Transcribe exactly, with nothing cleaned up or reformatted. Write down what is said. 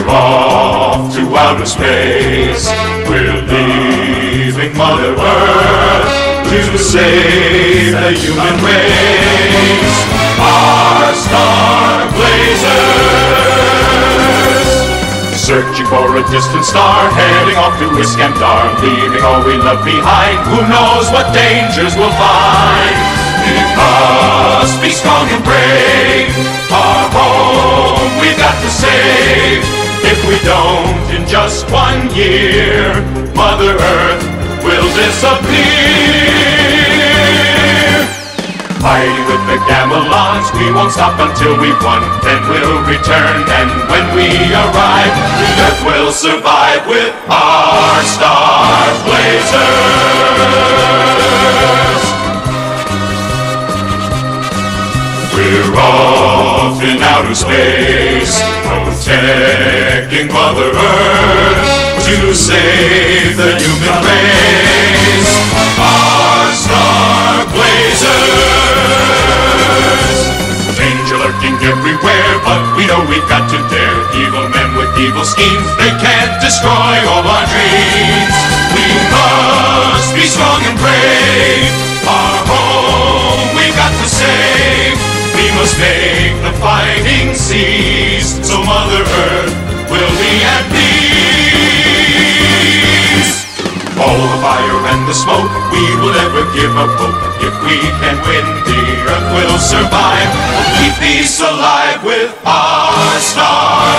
We're off to outer space. We're leaving Mother Earth to save the human race. Our star blazers, searching for a distant star, heading off to Iscandar, leaving all we love behind. Who knows what dangers we'll find? We must be strong and brave. Our home we've got to save. If we don't, in just one year, Mother Earth will disappear. Fighting with the Gamalons, we won't stop until we've won. Then we'll return, and when we arrive, the Earth will survive with our star blazers. We're off in outer space, protecting Mother Earth to save the human race. Our star blazers, danger lurking everywhere, but we know we've got to dare. Evil men with evil schemes, they can't destroy all our dreams. We must be strong and brave. Our home we've got to save. We must make the fighting cease, so Mother Earth will be at peace. All the fire and the smoke, we will never give up hope. If we can win, the Earth will survive. We'll keep peace alive with our star